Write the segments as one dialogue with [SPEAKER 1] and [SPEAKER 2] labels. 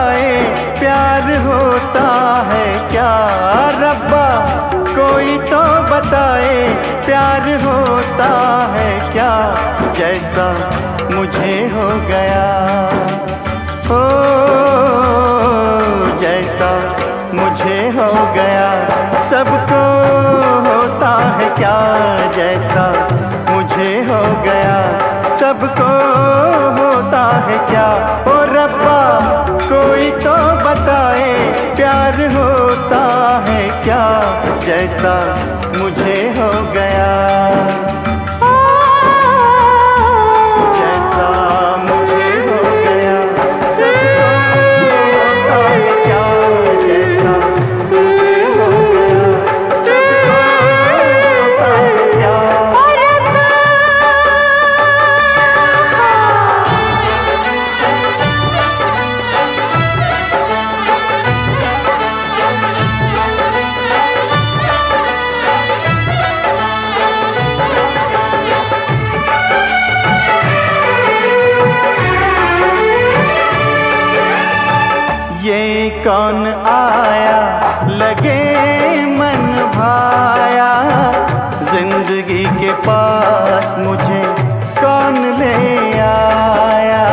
[SPEAKER 1] बताए प्यार होता है क्या। रब्बा कोई तो बताए प्यार होता है क्या, जैसा मुझे हो गया हो, जैसा मुझे हो गया। सबको होता है क्या, जैसा मुझे हो गया। सबको होता है क्या। ओ रब्बा कोई तो बताए प्यार होता है क्या, जैसा मुझे हो गया। जैसा मुझे हो गया। सबको होता है क्या, जैसा मुझे हो गया। सबको होता है क्या। ये कौन आया लगे मन भाया, जिंदगी के पास मुझे कौन ले आया।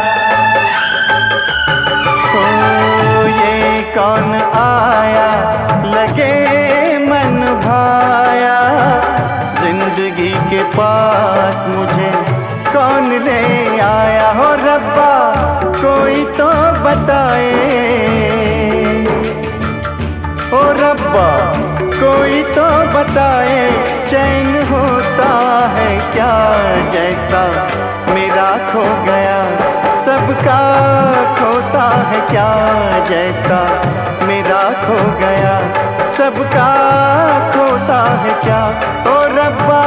[SPEAKER 1] ओ ये कौन आया लगे मन भाया, जिंदगी के पास मुझे कौन ले आया। हो रब्बा कोई तो बताए, ओ रब्बा कोई तो बताए चैन होता है क्या, जैसा मेरा खो गया। सबका खोता है क्या, जैसा मेरा खो गया। सबका खोता है क्या। ओ रब्बा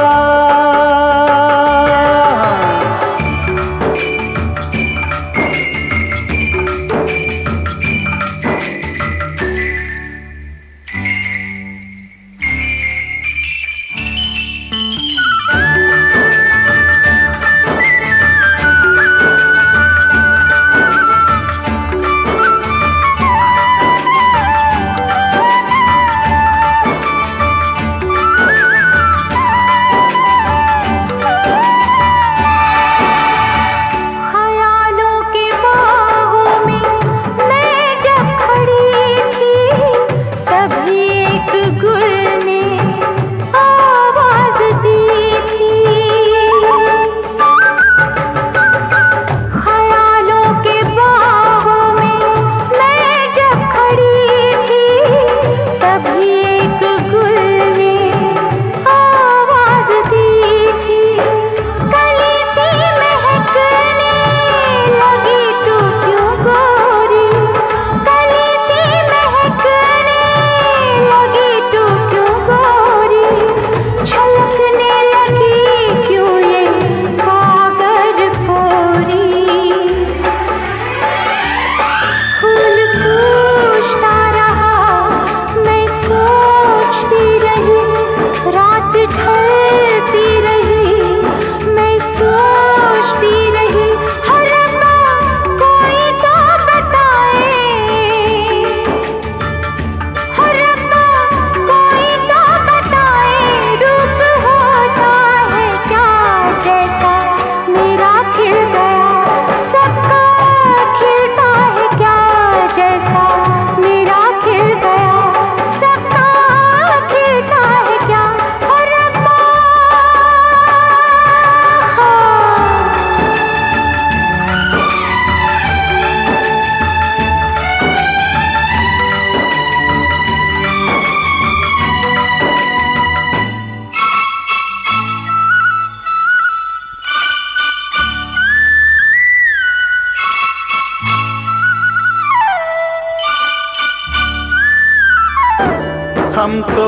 [SPEAKER 1] हम तो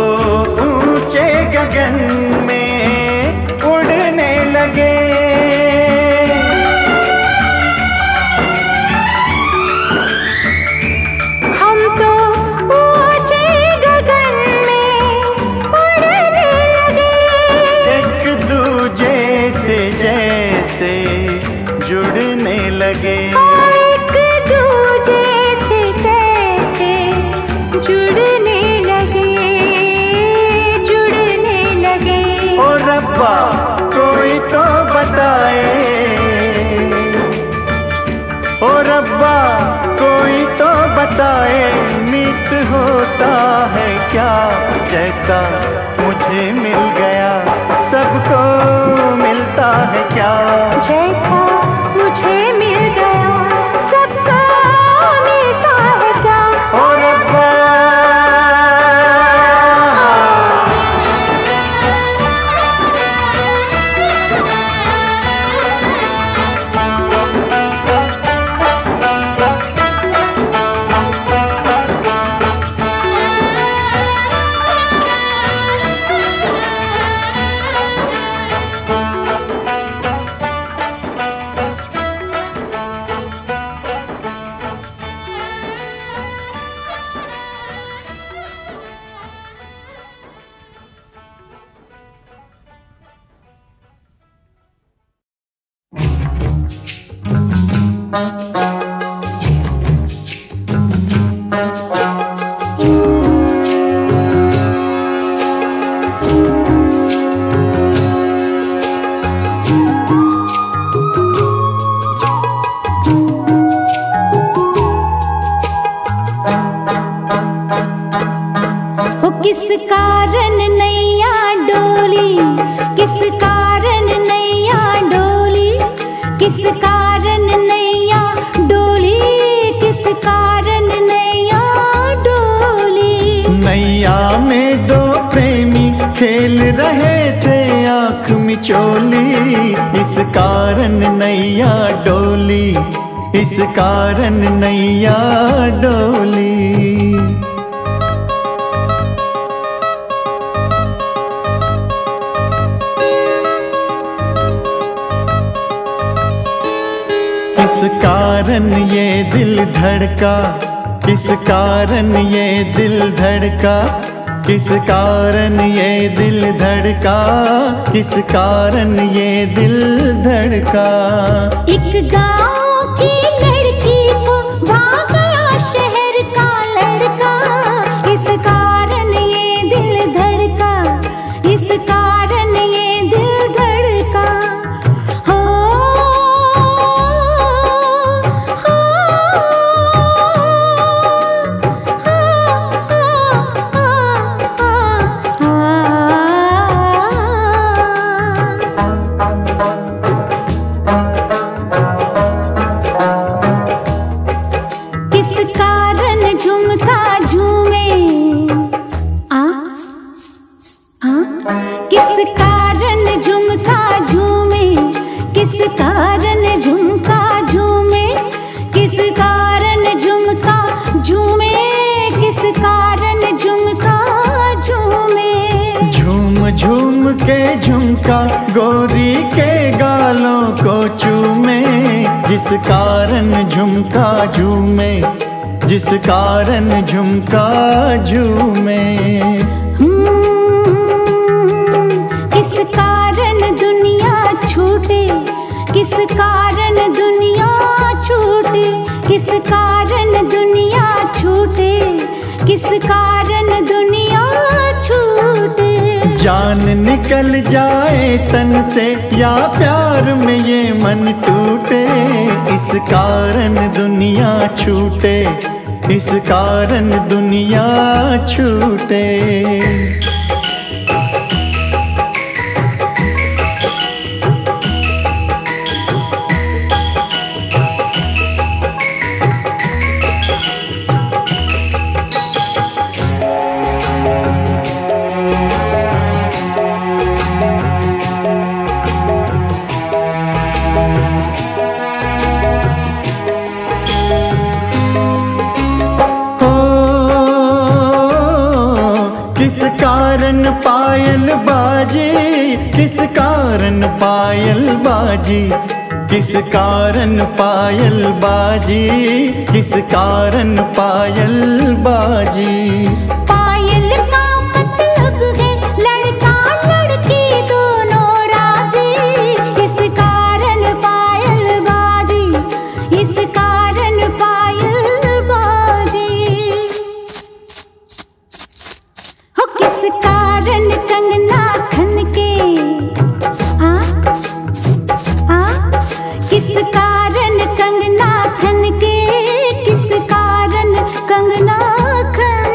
[SPEAKER 1] ऊंचे गगन में उड़ने लगे।
[SPEAKER 2] हम तो ऊंचे गगन में उड़ने लगे।
[SPEAKER 1] एक दूजे से जैसे जुड़ने लगे।
[SPEAKER 2] एक दूजे से
[SPEAKER 1] होता है क्या जैसा मुझे मिल गया, सबको मिलता है क्या
[SPEAKER 2] जैसा मुझे मिल गया, सबको मिलता है क्या।
[SPEAKER 1] ओ रब्बा
[SPEAKER 2] किस कारण नैया डोली, किस कारण नैया डोली, किस कारण नैया डोली, किस कारण नैया डोली।
[SPEAKER 1] नैया में दो प्रेमी खेल रहे थे आँख मिचोली, इस कारण नैया डोली, इस कारण नैया डोली। किस कारण ये दिल धड़का, किस कारण ये दिल धड़का, किस कारण ये दिल धड़का, किस कारण ये दिल धड़का।
[SPEAKER 2] एक गाँव की लड़की को भाग गया शहर का लड़का, इस कारण ये दिल धड़का, इस कारण ये दिल धड़का। हो किस कारण झुमका झूमे, किस कारण झुमका झूमे, किस कारण झुमका झूमे, किस कारण झुमका झूमे, किस कारण झुमका झूमे।
[SPEAKER 1] झूम झूम के झुमका गोरी के गालों को चूमे, जिस कारण झुमका झूमे, जिस कारण झुमका झूमे।
[SPEAKER 2] किस कारण दुनिया छूटे, किस कारण दुनिया छूटे, किस कारण दुनिया छूटे, किस कारण दुनिया छूटे।
[SPEAKER 1] जान निकल जाए तन से या प्यार में ये मन टूटे, इस कारण दुनिया छूटे, इस कारण दुनिया छूटे। कारण पायल बाजी, किस कारण पायल बाजी, किस कारण पायल बाजी, किस कारण पायल बाजी।
[SPEAKER 2] पायल का मतलब है लड़का लड़की दोनों राजी, इस कारण पायल बाजी, इस कारण पायल बाजी। हो किस कारण कंगना खनके, किस कारण कंगना खनके, किस कारण कंगना खनके।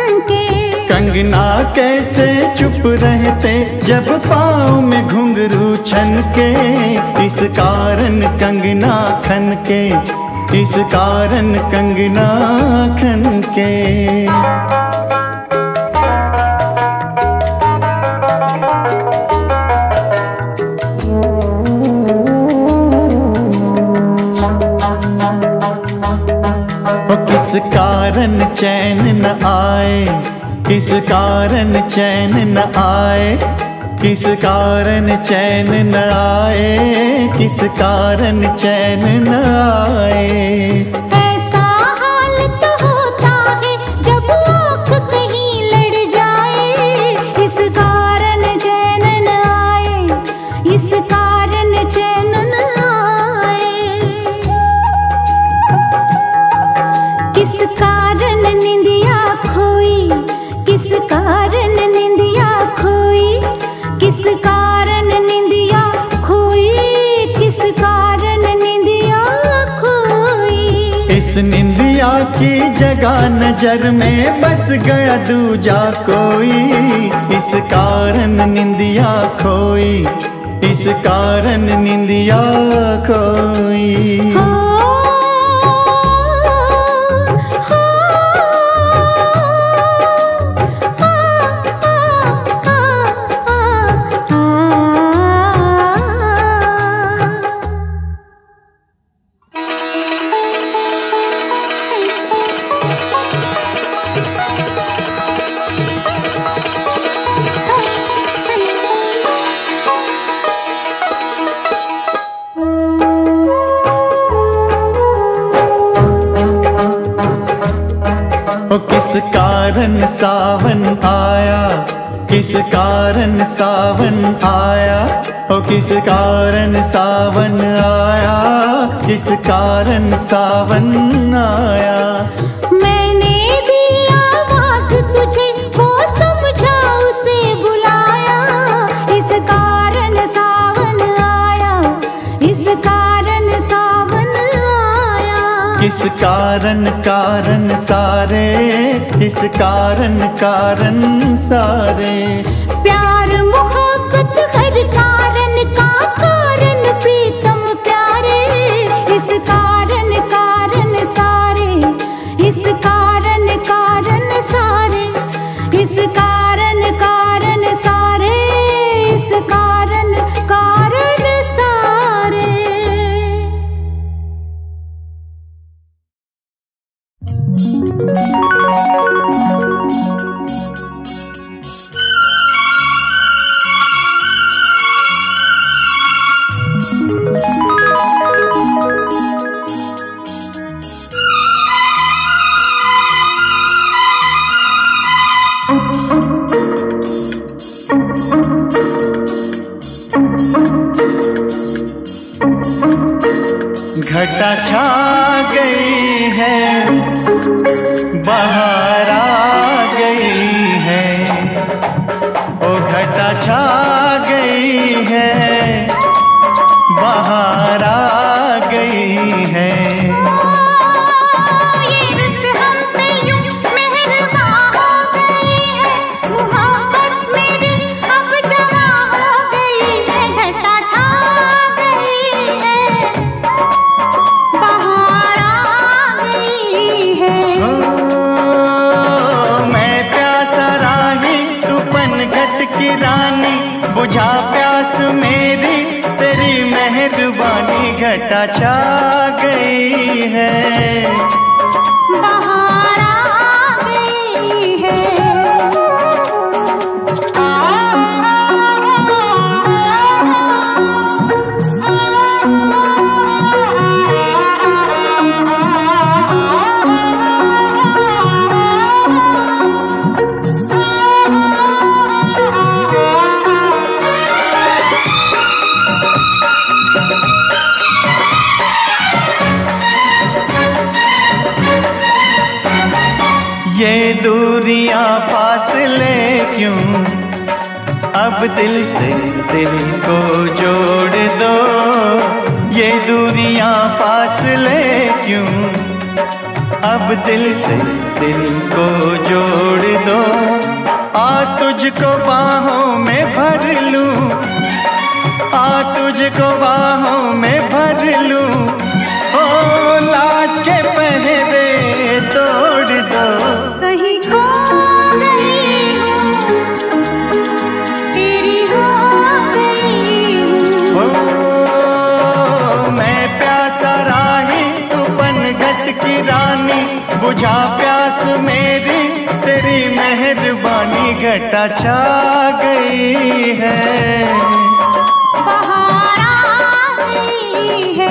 [SPEAKER 1] कैसे चुप रहते जब पाँव में घुंघरू छनके। इस कारण कंगना खनके, इस कारण कंगना खनके। किस कारण चैन न आए, किस कारण चैन न आए, किस कारण चैन न आए, किस कारण चैन न आए।
[SPEAKER 2] ऐसा हाल तो होता है जब आँख कहीं लड़ जाए। इस कारण चैन न आए, इस कारण चैन न आए। किस कारण निंदिया खोई, किस कारण निंदिया खोई, किस कारण निंदिया खोई, किस कारण निंदिया खोई।
[SPEAKER 1] इस निंदिया की जगह नजर में बस गया दूजा कोई। इस कारण निंदिया खोई, इस कारण निंदिया खोई। किस कारण सावन आया, किस कारण सावन आया, ओ किस कारण सावन आया, किस कारण सावन आया।
[SPEAKER 2] मैंने दी आवाज तुझे, वो समझा उसे बुलाया। इस कारण सावन आया, इस कारण सावन आया।
[SPEAKER 1] किस कारण कारण सारे, किस कारण कारण सारे।
[SPEAKER 2] प्यार मोहब्बत हर कारण का कारण प्रीतम प्यारे। इस कारण कारण सारे, इस कारण कारण सारे, इस कारण कारण सारे, इस कारण कारण सारे।
[SPEAKER 1] घटा छा गई है, बाहर आ गई है, ओ घटा छा गई है, बाहर आ गई है। बुझा प्यास मेरी तेरी मेहरबानी। घटा छा गई है,
[SPEAKER 2] बाहर आ गई है।
[SPEAKER 1] ये दूरियां फासले क्यों, अब दिल से दिल को जोड़ दो। ये दूरियां फासले क्यों, अब दिल से दिल को जोड़ दो। आ तुझ तुझको बाहों में भर लूं, आ तुझको बाहों में भर लूं, ओ लाज के पहरे तोड़ दो।
[SPEAKER 2] कहीं खो गई हूँ, तेरी हो गई हूँ।
[SPEAKER 1] ओ मैं प्यासा राही, तू पनघट की रानी, बुझा प्यास मेरी तेरी मेहरबानी। घटा छा गई है,
[SPEAKER 2] बहार आ गई है।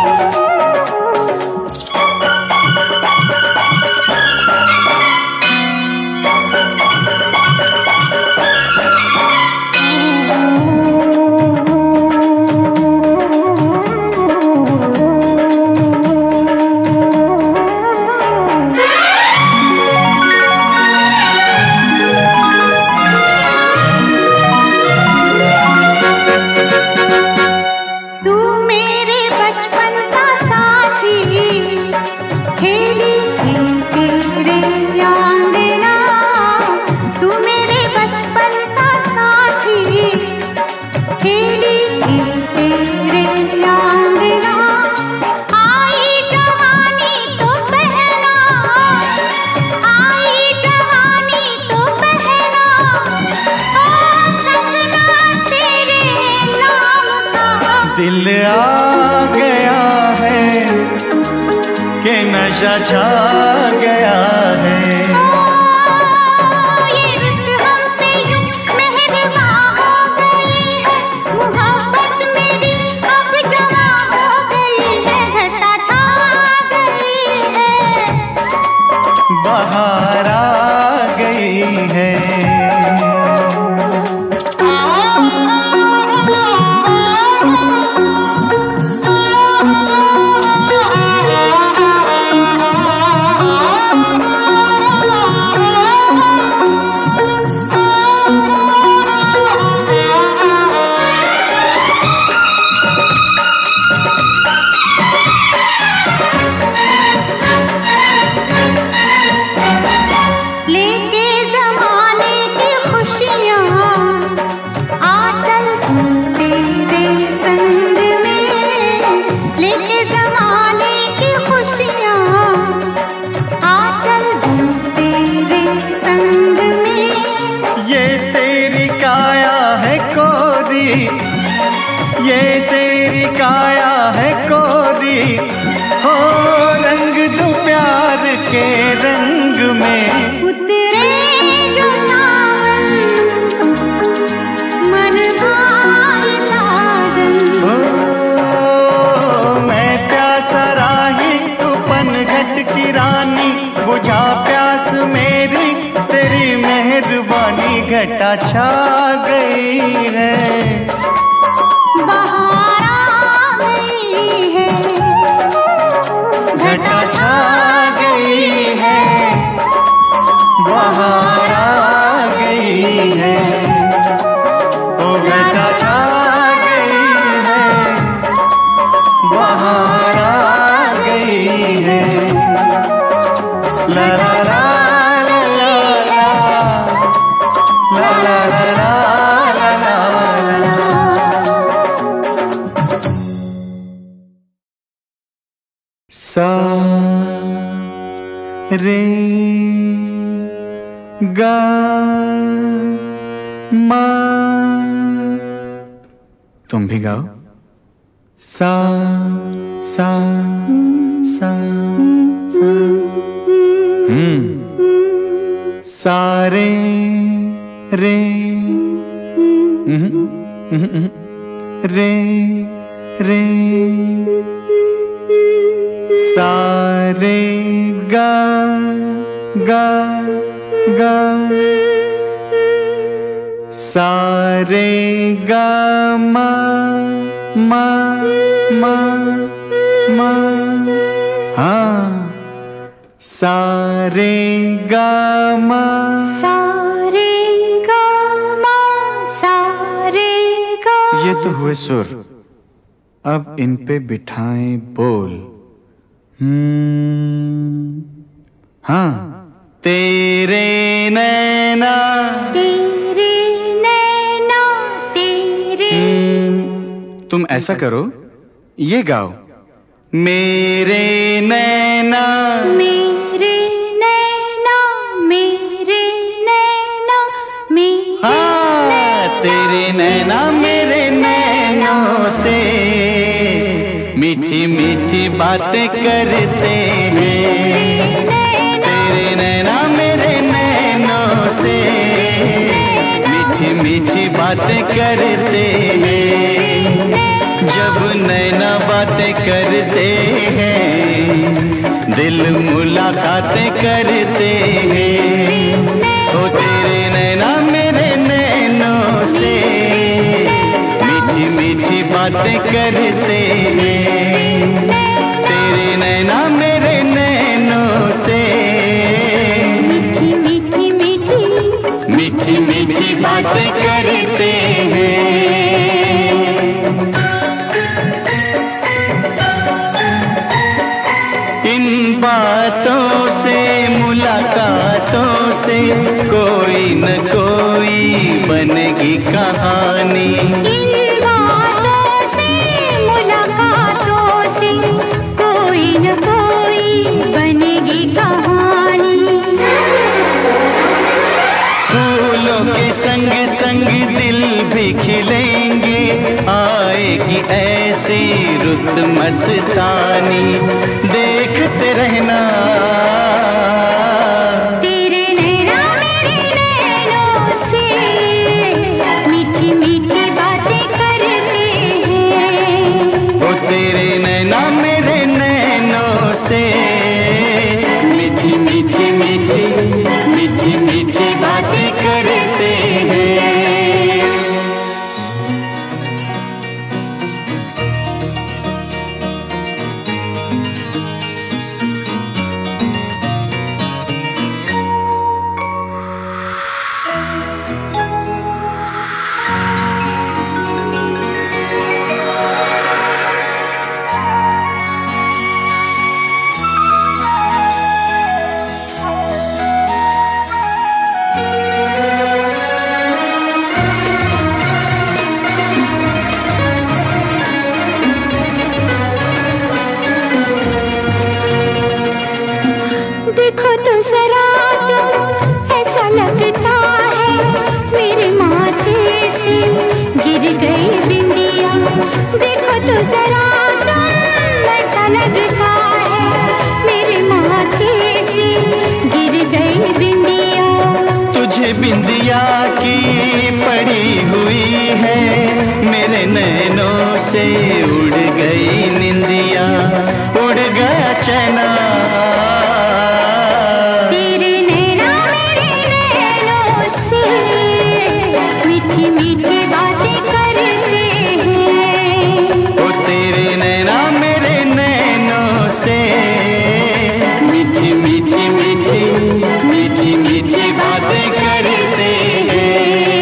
[SPEAKER 1] दिल आ गया है कि नशा छा गया है।
[SPEAKER 2] ये रुत हम पे यूं मेहरबान हो गई है, मोहब्बत मेरी अब जवा हो गई है। घटा छा गई है,
[SPEAKER 1] बहार आ गई है। ये तेरी काया है कोरी, हो रंग दो प्यार के रंग में।
[SPEAKER 2] उतरे जो सावन मन भाए साजन।
[SPEAKER 1] ओ मैं प्यासा राही, तू पनघट की रानी, बुझा प्यास मेरी तेरी मेहरबानी। घटा छा गई है,
[SPEAKER 2] बहार आ गई है।
[SPEAKER 1] घटा छा गई है, बहार आ गई है। ओ घटा छा गई है, बहार आ गई है। ला ला ला ला ला ला ला ला ला। सा रे गा मा, तुम भी गाओ। सा सा सा सा, सारे रे रे रे, सारे गा गा गा, सारे गा मा मा मा मा। हाँ, सारे गा मा,
[SPEAKER 2] सारे गा मा, सारे गा।
[SPEAKER 1] ये तो हुए सुर, अब इन पे बिठाएं बोल। हाँ, तेरे नैना,
[SPEAKER 2] तेरे
[SPEAKER 1] तुम ऐसा करो, ये गाओ। मेरे नैना
[SPEAKER 2] मेरे नैना मेरे नैना मेरे
[SPEAKER 1] हाँ, तेरे नैना मेरे नैनों से मीठी मीठी बातें करते हैं। तेरे नैना मेरे नैनों से मीठी मीठी बातें करते हैं। जब नैना बातें करते हैं, दिल मुलाकातें करते हैं। ओ तेरे नैना मेरे नैनों से मीठी मीठी बातें करते हैं। तेरे नैना मेरे नैनों से
[SPEAKER 2] मीठी मीठी मीठी
[SPEAKER 1] मीठी मीठी बातें करते हैं। इन बातों से मुलाकातों से कोई न कोई बनेगी कहानी।
[SPEAKER 2] इन बातों से मुलाकातों से कोई न कोई बनेगी कहानी।
[SPEAKER 1] फूलों के संग संग दिल भी खिलेंगे, आएगी ऐसी रुत मस्तानी। देखते रहना
[SPEAKER 2] तेरे नैना मेरे नैनों से मीठी मीठी बातें करते हैं।
[SPEAKER 1] वो तेरे नैना मेरे नैनों से मीठी मीठी मीठी मीठी मीठी बातें करते हैं।
[SPEAKER 2] देखो तो जरा तुम, ऐसा लगता है मेरे माथे से गिर गई बिंदिया। देखो तो जरा तुम, ऐसा लगता है मेरे माथे से गिर गई बिंदिया।
[SPEAKER 1] तुझे बिंदिया की पड़ी हुई है, मेरे नैनों से उड़ गई निंदिया, उड़ गया चैना।
[SPEAKER 2] तेरे नैना मेरे नैनों से मीठी मीठी बातें करते हैं।
[SPEAKER 1] ओ तेरे नैना मेरे नैनों से मीठी मीठी मीठी मीठी मीठी बातें करते हैं।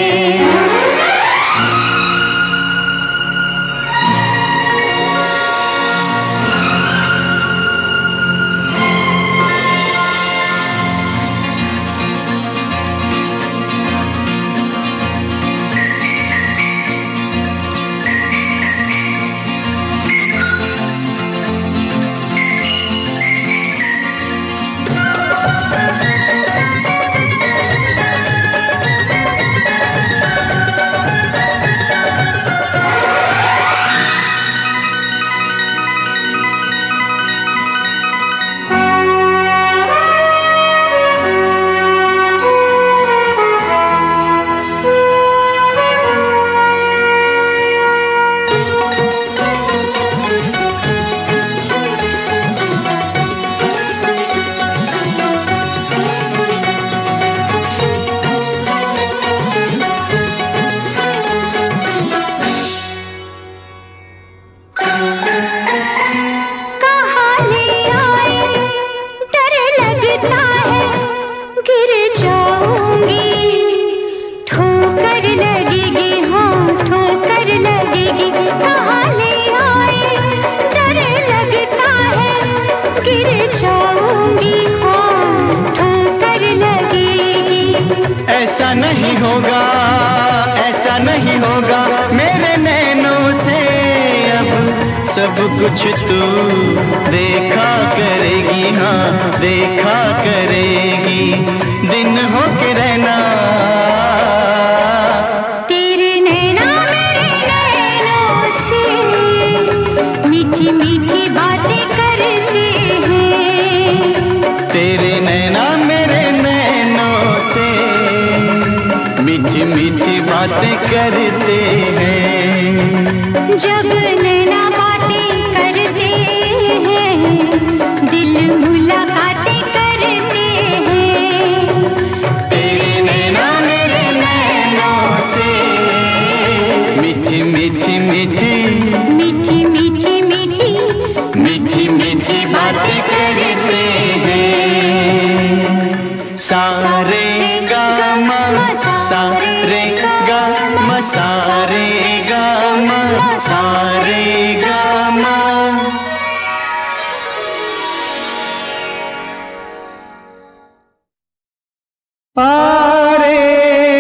[SPEAKER 1] नहीं होगा, ऐसा नहीं होगा, मेरे नैनों से सब कुछ तू देखा करेगी, हाँ देखा करेगी, दिन हो के रहना।
[SPEAKER 2] तेरे नैना मेरे नैनों से मीठी मीठी बातें करते हैं।
[SPEAKER 1] तेरे नैना मेरे नैनों से मीठी मीठी बातें करते हैं।
[SPEAKER 2] जब नैना बातें करते हैं, दिल मुलाकातें करते हैं।
[SPEAKER 1] तेरे नैना मेरे नैनों से मीठी मीठी मीठी
[SPEAKER 2] मीठी मीठी मीठी
[SPEAKER 1] मीठी मीठी बातें करते हैं। सारे गा मा सारे गा मा सारे गा मा सारे गा मा। पारे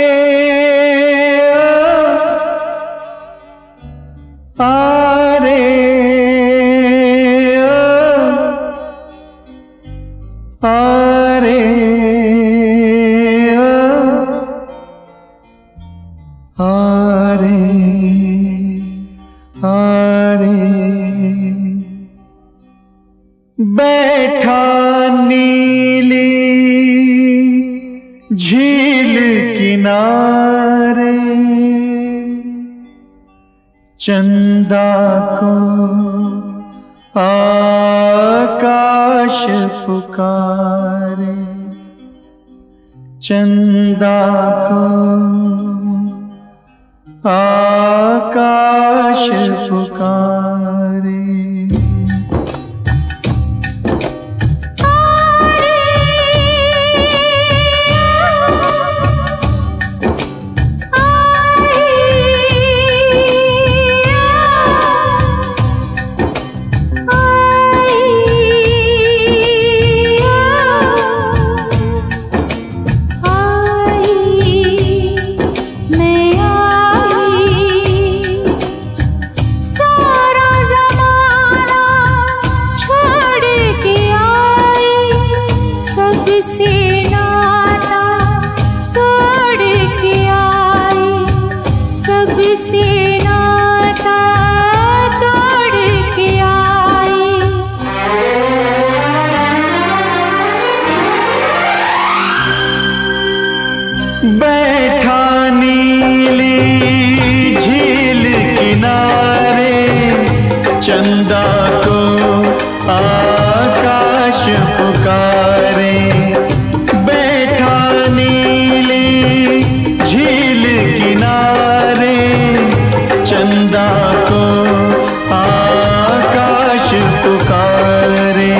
[SPEAKER 1] पारे पारे आरे आरे बैठा नीली झील किनारे, चंदा को आकाश पुकारे, चंदा को आकाश पुकारे। बैठा नीली झील किनारे, चंदा को आकाश पुकारे। बैठा नीली झील किनारे, चंदा को आकाश पुकारे।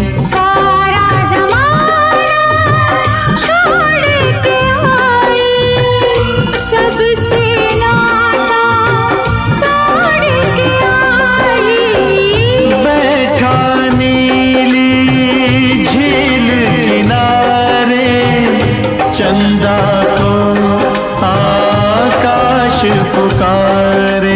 [SPEAKER 1] चंदा को आकाश पुकारे।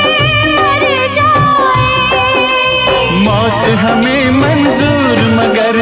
[SPEAKER 1] हमें मंजूर मगर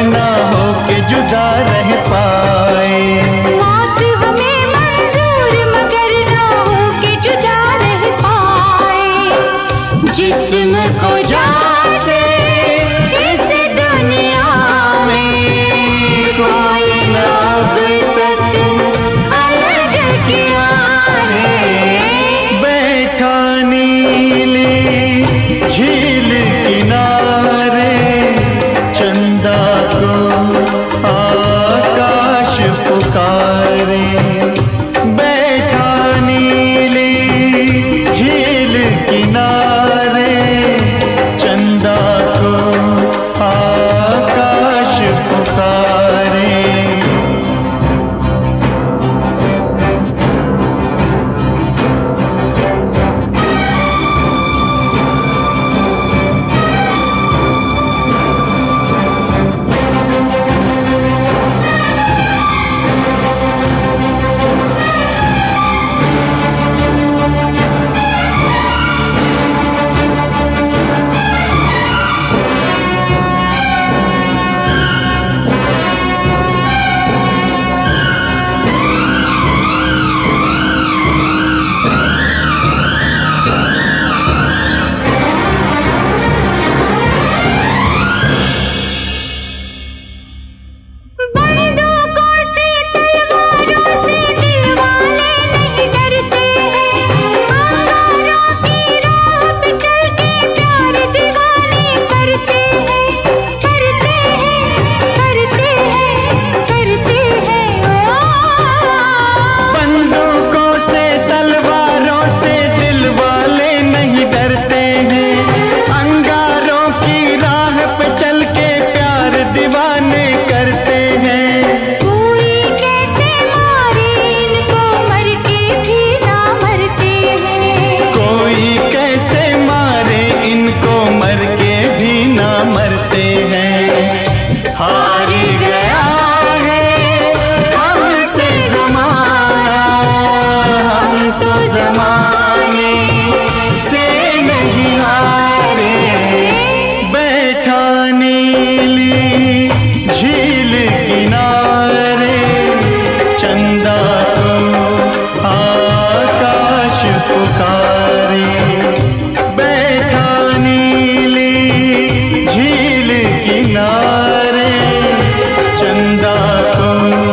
[SPEAKER 1] पुकारे। बैठा नीली झील किनारे, चंदा को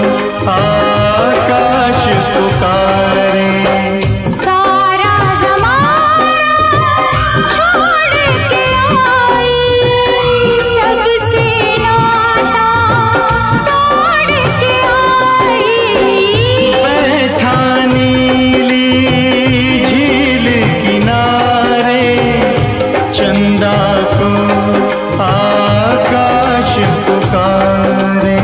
[SPEAKER 1] आकाश पुकारे।
[SPEAKER 2] सारा ज़माना छोड़ के आई, सबसे नाता तोड़ के आई।
[SPEAKER 1] बैठा नीली झील किनारे, चंदा को आकाश पुकारे।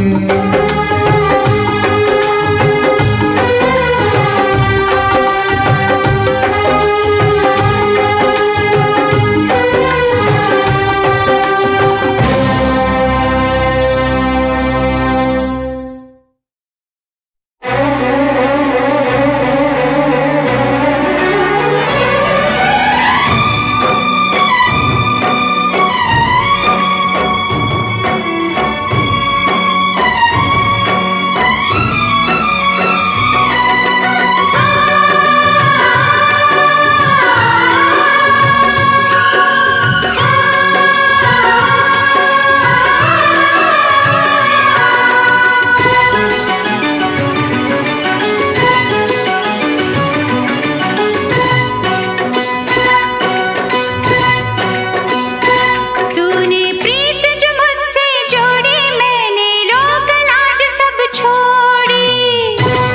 [SPEAKER 2] तूने प्रीत जो मुझसे जोड़ी, मैंने रोक लाज सब छोड़ी।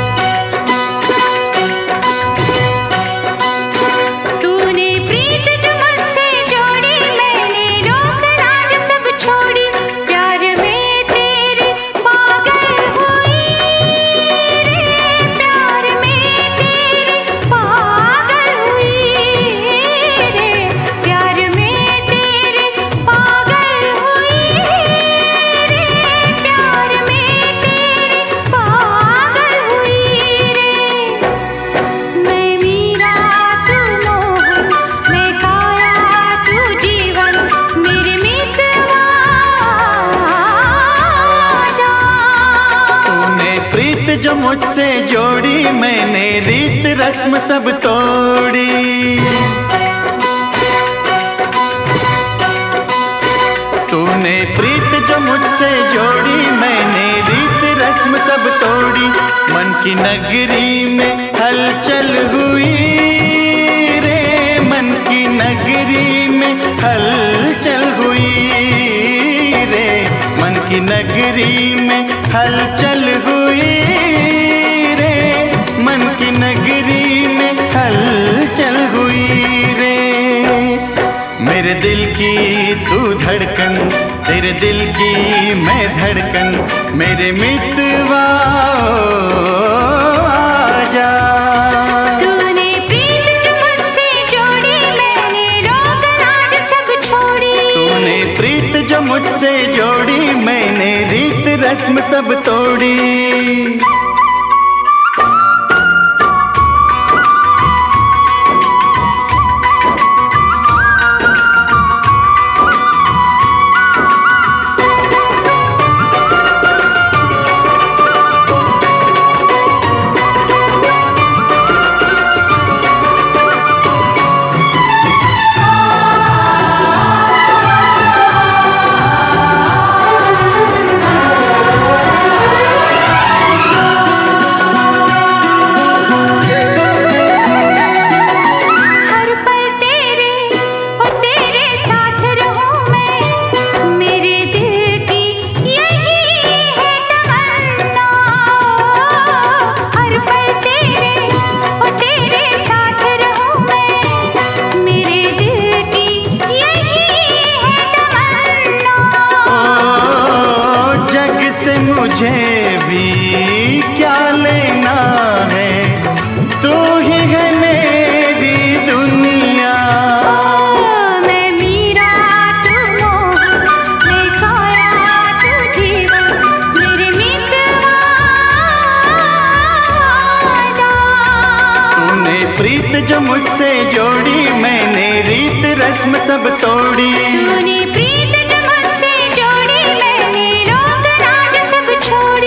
[SPEAKER 2] तूने प्रीत जो मुझसे जोड़ी, मैंने रोक लाज सब छोड़ी। प्यार में तेरे पागल हुई रे, प्यार में तेरे पागल हुई रे, प्यार में तेरे पागल हुई रे, प्यार में तेरे पागल हुई रे। मैं मीरा तू मोहन, मैं काया तू जीवन, मेरे मितवा जा।
[SPEAKER 1] तूने प्रीत जो मुझसे जोड़ी, मैंने रीत रस्म सब तोड़ी। तूने प्रीत जो मुझसे जोड़ी, मैंने रीत रस्म सब तोड़ी। मन की नगरी में हलचल हुई रे, मन की नगरी में हलचल हुई रे, मन की नगरी में हलचल हुई रे, मन की नगरी में हलचल हुई रे। मेरे दिल की तू धड़कन, तेरे दिल की मैं धड़कन, मेरे मितवा आजा।
[SPEAKER 2] तूने प्रीत जो मुझसे जोड़ी, मैंने रोक लाज सब छोड़ी।
[SPEAKER 1] तूने प्रीत जो मुझसे जोड़ी, मैंने रीत रस्म सब तोड़ी। मुझे भी क्या लेना है, तू ही है मेरी दुनिया।
[SPEAKER 2] मैं मीरा तू मोहन, मैं काया तू जीवन, मेरे मितवा जा।
[SPEAKER 1] तूने प्रीत जो मुझसे जोड़ी, मैंने रीत रस्म सब तोड़ी।
[SPEAKER 2] तूने प्रीत जो मुझसे जोड़ी, मैंने रोक राज सब छोड़ी।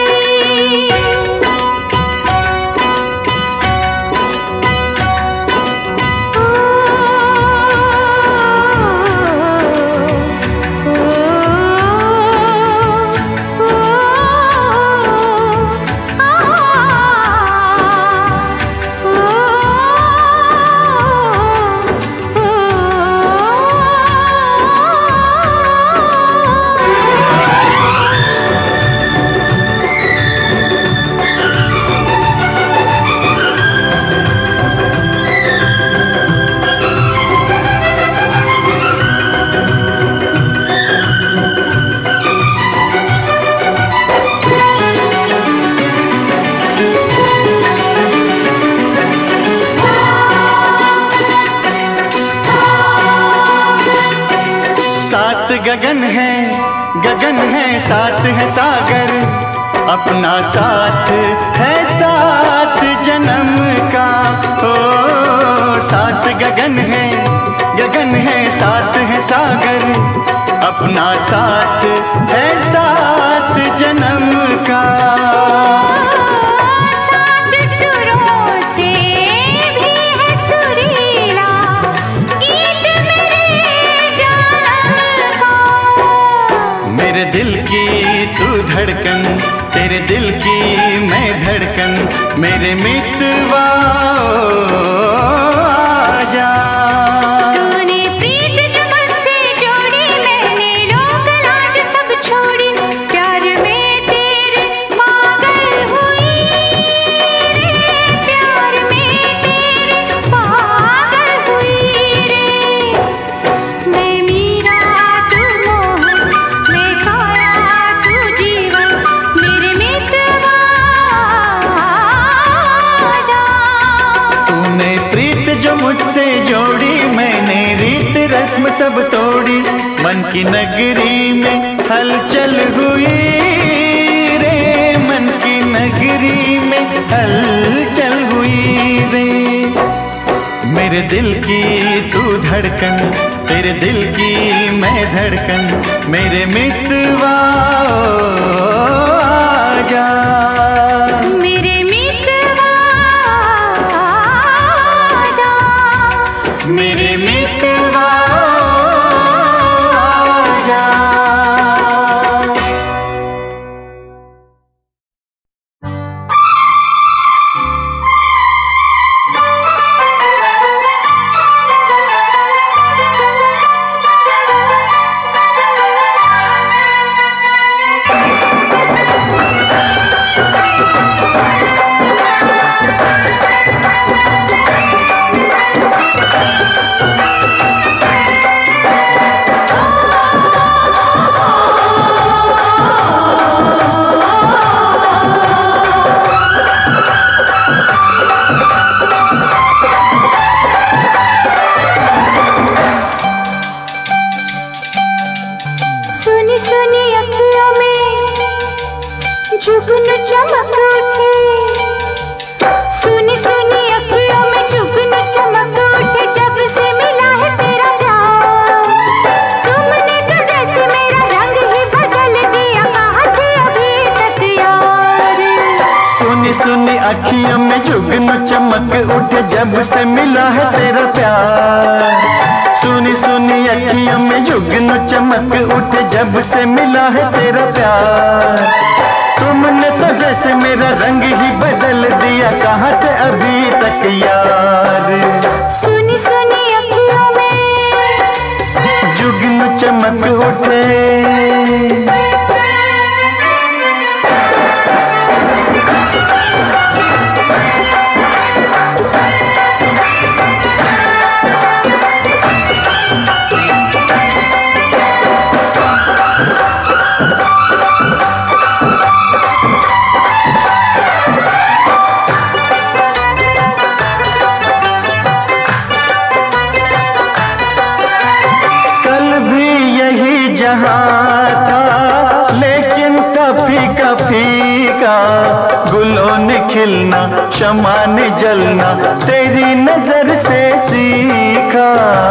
[SPEAKER 1] गगन है साथ है सागर, अपना साथ है साथ जन्म का। ओ साथ गगन है साथ है सागर, अपना साथ है साथ जन्म का। मेरे दिल की तू धड़कन, तेरे दिल की मैं धड़कन, मेरे मितवा आजा।
[SPEAKER 2] तूने प्रीत जो मुझसे जोड़ी, मैंने रोक लाज सब छोड़ी, प्यार में तेरे पागल हुई रे, प्यार में तेरे पागल हुई रे। मैं मीरा तू मोहन, मैं काया तू जीवन, मेरे मितवा आजा।
[SPEAKER 1] तूने प्रीत जो मुझसे जोड़ी, मैंने रीत रस्म सब तोड़ी, मन की नगरी में हलचल हुई रे, मन की नगरी में हलचल हुई रे। मेरे दिल की तू धड़कन, तेरे दिल की मैं धड़कन, मेरे मितवा आजा।
[SPEAKER 2] मेरे मितवा आजा,
[SPEAKER 1] मेरे मितवा आजा।
[SPEAKER 2] सुनी सुनी अखियों में जुगनू चमक उठे, सुनी सुनी अखियों में जुगनू चमक उठे, जब से मिला है तेरा प्यार। तुमने तो जैसे मेरा रंग ही बदल दिया, कहाँ थे अभी तक यार।
[SPEAKER 1] सुनी सुनी अखियों में जुगनू चमक उठे, जब से मिला है तेरा प्यार। सुनी सुनी अखियों में जुगनू चमक उठे, जब से मिला है तेरा प्यार। तुमने तो जैसे मेरा रंग ही बदल दिया, कहाँ थे अभी तक यार।
[SPEAKER 2] सुनी सुनी अखियों में
[SPEAKER 1] जुगनू चमक उठे। जहाँ था लेकिन फीका फीका, गुलों ने खिलना शमा ने जलना, तेरी नजर से सीखा।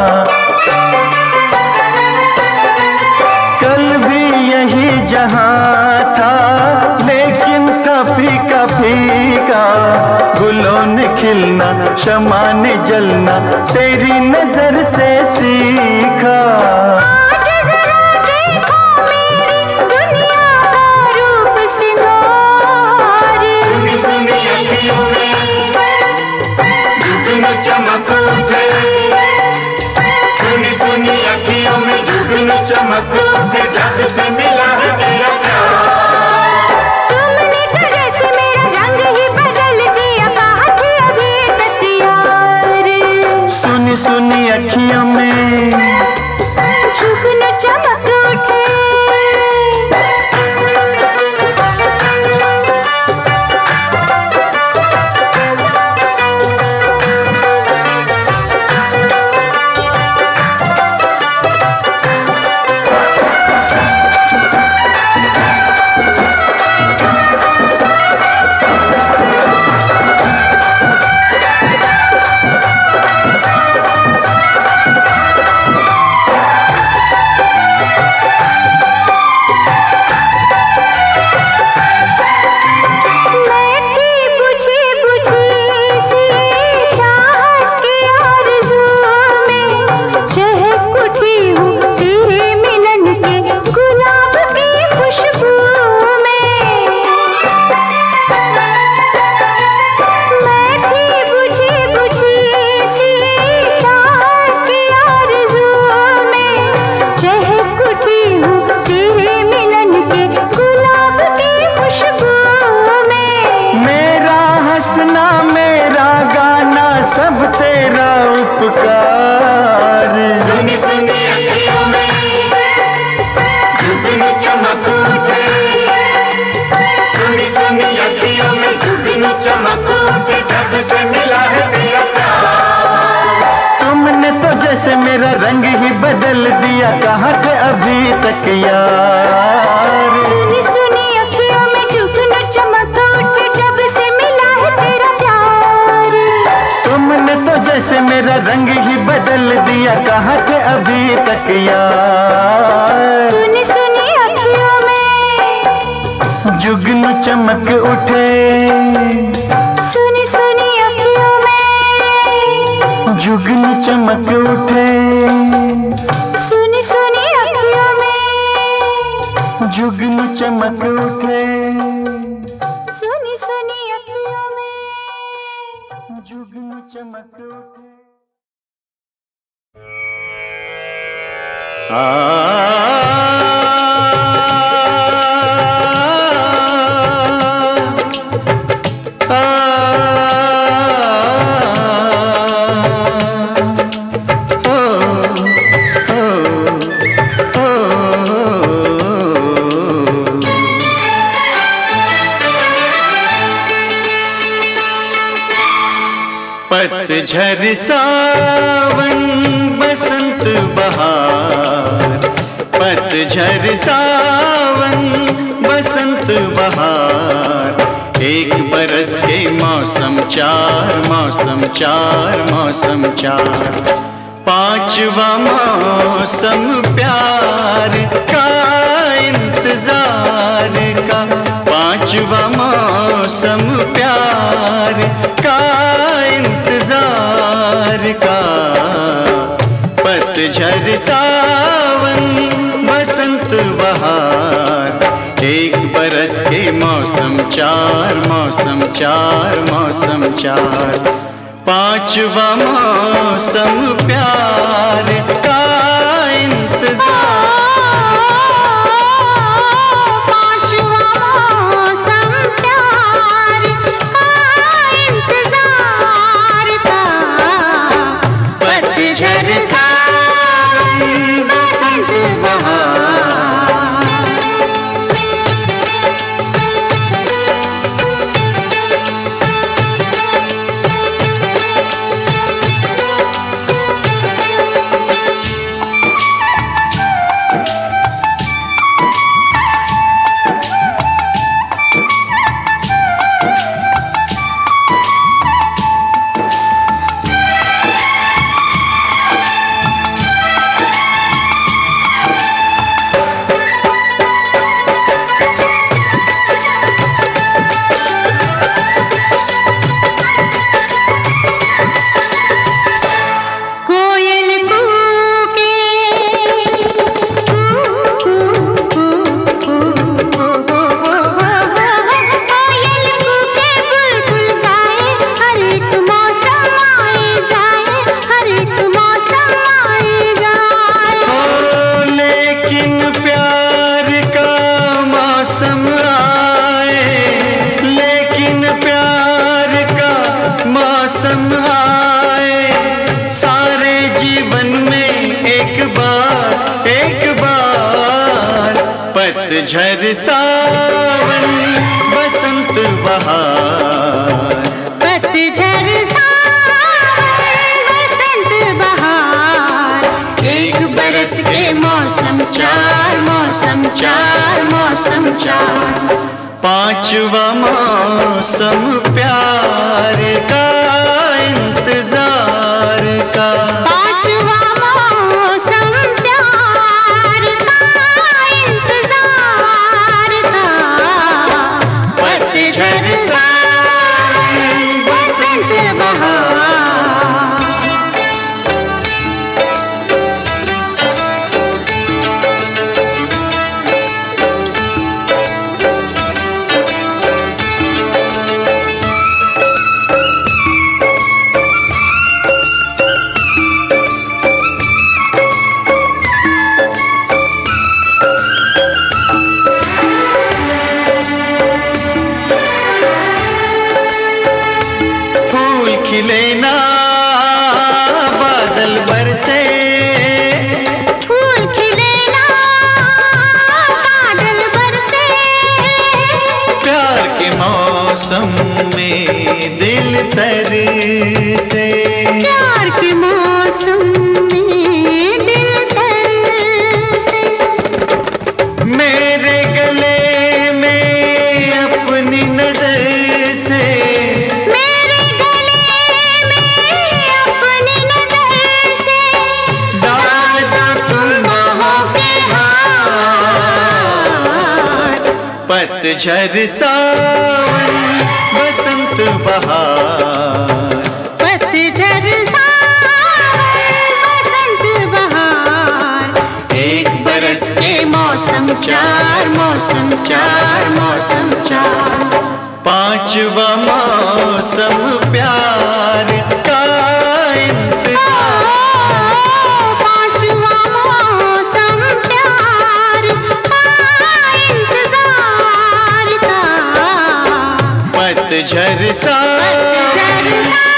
[SPEAKER 1] कल भी यही जहाँ था लेकिन फीका फीका, गुलों ने खिलना शमा ने जलना, तेरी नजर से सीखा।
[SPEAKER 3] चमक उठे, सुनी सुनी अखियों में जुगनू चमक उठे, जब से मिला है तेरा प्यार।
[SPEAKER 2] तुमने तो जैसे मेरा रंग ही बदल दिया, कहाँ थे अभी तक यार।
[SPEAKER 1] सुनी सुनी अखियों में
[SPEAKER 2] जुगनू चमक उठे।
[SPEAKER 1] पुकार।
[SPEAKER 3] सुनी सुनी अखियों में जुगनू चमक उठे, सुनी सुनी अखियों में जुगनू चमक उठे, जब से मिला है तेरा प्यार।
[SPEAKER 1] तुमने तो जैसे मेरा रंग ही बदल दिया, कहाँ थे अभी तक यार।
[SPEAKER 2] सुनी सुनी अखियों में जुगनू चमक उठे, जब से मिला है तेरा प्यार।
[SPEAKER 1] तुमने तो जैसे मेरा रंग ही बदल दिया, कहाँ थे अभी तक यार।
[SPEAKER 2] सुनी सुनी अखियों में
[SPEAKER 1] जुगनू चमक उठे,
[SPEAKER 2] सुनी सुनी अखियों में
[SPEAKER 1] जुगनू चमक उठे,
[SPEAKER 2] सुनी सुनी अखियों में
[SPEAKER 1] जुगनू चमक उठे,
[SPEAKER 2] सुनी सुनी अखियों में
[SPEAKER 1] जुगनू चमक उठे। पतझर सावन बसंत बहार, पतझर सावन बसंत बहार, एक बरस के मौसम चार, मौसम चार, मौसम चार। पांचवा मौसम प्यार का इंतजार का, पांचवा मौसम प्यार का इंतजार का। पतझर सावन बसंत बहार, एक बरस के मौसम चार, मौसम चार, मौसम चार। पांचवा मौसम प्यार का इंतजार। पतझर सावन बसंत बहार,
[SPEAKER 2] पतझर सावन बसंत बहार,
[SPEAKER 1] एक बरस के मौसम चार, मौसम चार, मौसम चार। पांचवा मौसम प्यार का इंतजार का,
[SPEAKER 2] पांचवा मौसम प्यार का इंतजार का।
[SPEAKER 1] पतझर सावन बसंत बहार। पतझड़ सावन बसंत बहार,
[SPEAKER 2] पतझड़ सावन बसंत बहार,
[SPEAKER 1] एक बरस के
[SPEAKER 2] मौसम चार, मौसम चार, मौसम चार।
[SPEAKER 1] पांचवा मौसम प्यार का इंतजार,
[SPEAKER 2] पांचवा मौसम प्यार का इंतजार का।
[SPEAKER 1] पतझड़ सावन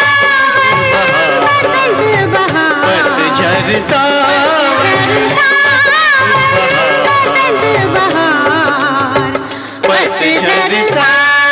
[SPEAKER 2] बसंत बहार,
[SPEAKER 1] पतझड़ सावन
[SPEAKER 2] बसंत बहार,
[SPEAKER 1] पतझड़ सावन।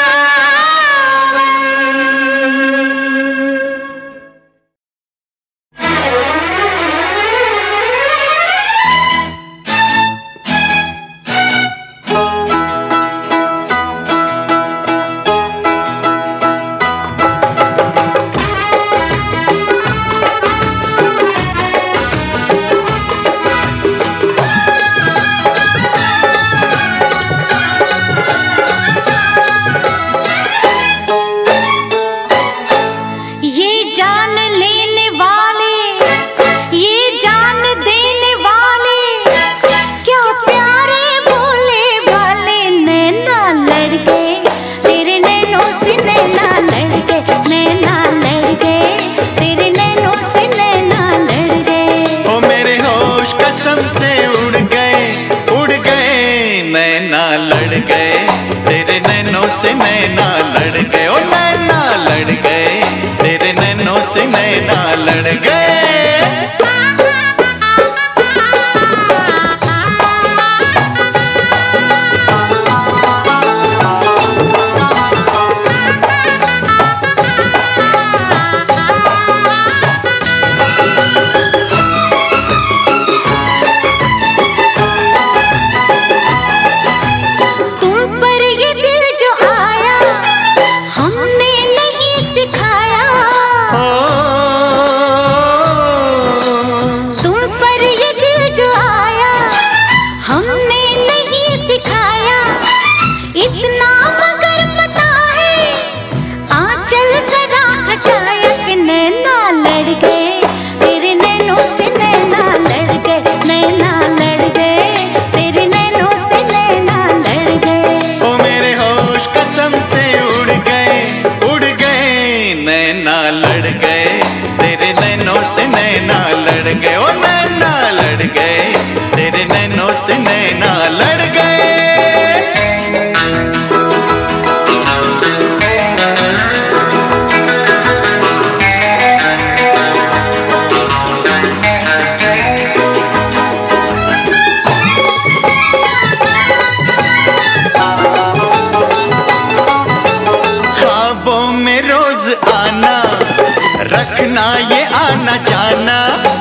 [SPEAKER 1] से नैना लड़ गए, ओ नैना लड़ गए, तेरे नैनों से नैना लड़ गए। नैना लड़ गए, ओ नैना लड़ गए, तेरे नैनों से नैना लड़ गए। ख्वाबों में रोज आना, रखना ये आना जाना,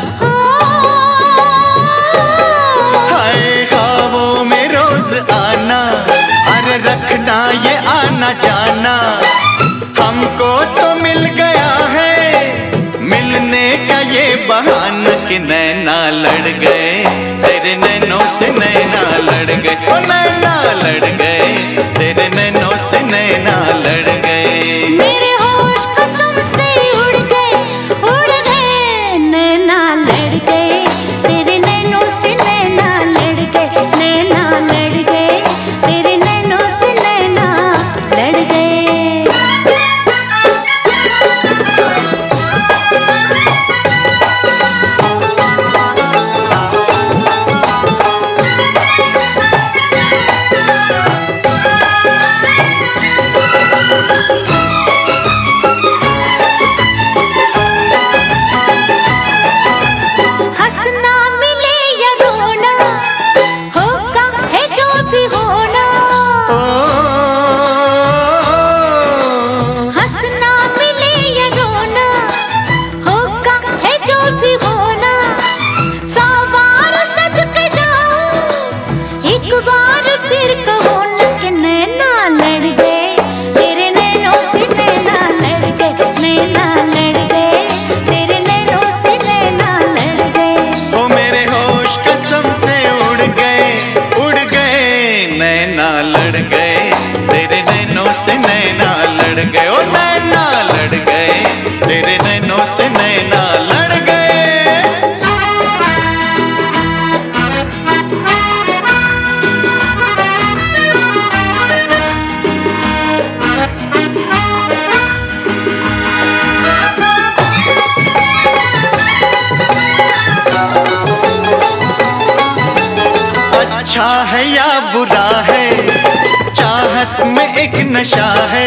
[SPEAKER 1] हाय ख्वाबों में रोज आना, अरे रखना ये आना जाना। हमको तो मिल गया है मिलने का ये बहाना कि नैना लड़ गए, तेरे नैनों से नैना लड़ गए, ओ नैना लड़ गए, तेरे नैनों से नैना लड़ गए।
[SPEAKER 2] मेरे होश कसम से उड़ गए, नैना लड़ गए, तेरे नैनों से नैना लड़ गए, नैना लड़ गए, तेरे नैनों से नैना लड़ गए।
[SPEAKER 1] नशा है।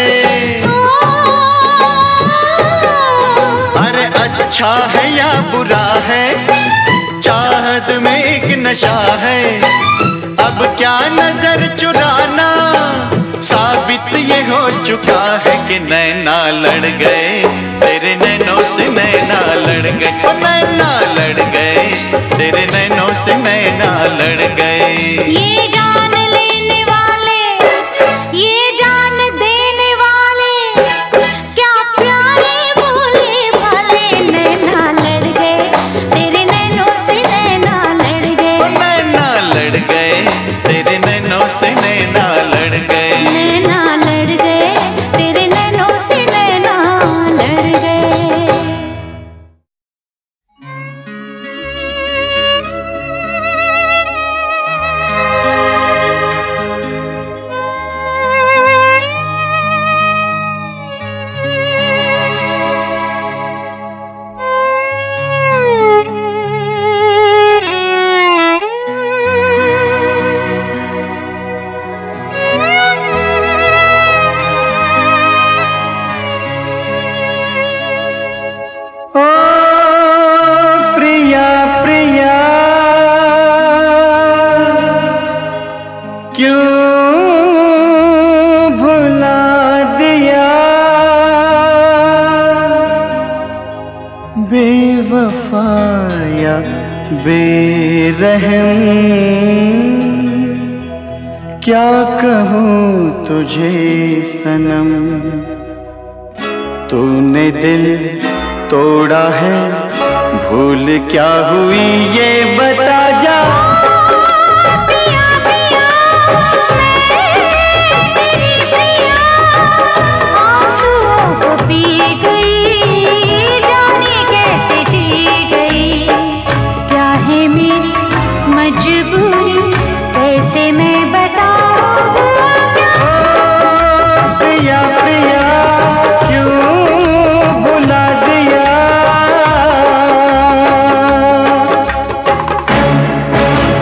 [SPEAKER 1] अरे अच्छा है या बुरा है, चाहत में एक नशा है। अब क्या नजर चुराना, साबित ये हो चुका है कि नैना लड़ गए, तेरे नैनों से नैना लड़ गए, ओ नैना लड़ गए, तेरे नैनों से नैना लड़ गए।
[SPEAKER 2] ये जान लेने वाले, ये जान देने वाले, क्या प्यारे बोले भाले। नैना लड़ गए, तेरे नैनों से नैना लड़ गए,
[SPEAKER 1] ओ नैना लड़ गए, तेरे नैनों से नैना लड़ गए।
[SPEAKER 2] नैना लड़ गए, तेरे नैनों से नैना लड़ गए।
[SPEAKER 1] बेवफाया बेरहम, क्या कहूँ तुझे सनम। तूने दिल तोड़ा है, भूल क्या हुई ये बता जा।
[SPEAKER 2] मजबूरी कैसे मैं बताऊं,
[SPEAKER 1] प्रिया प्रिया क्यों भुला दिया।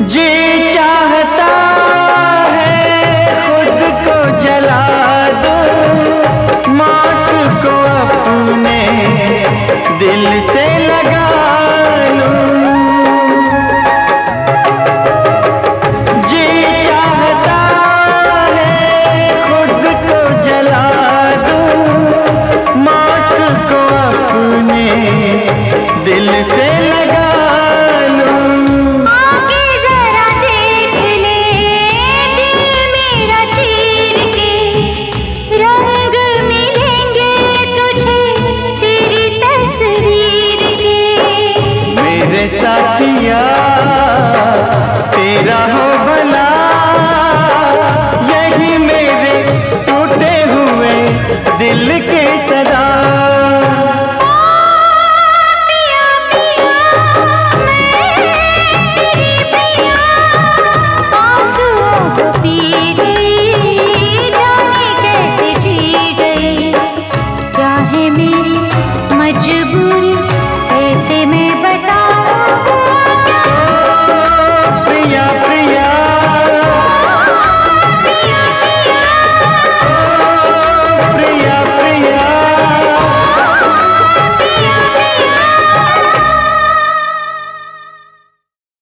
[SPEAKER 1] जी